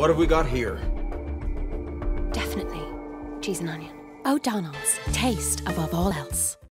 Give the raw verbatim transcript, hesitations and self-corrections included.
What have we got here? Definitely cheese and onion. O'Donnell's, taste above all else.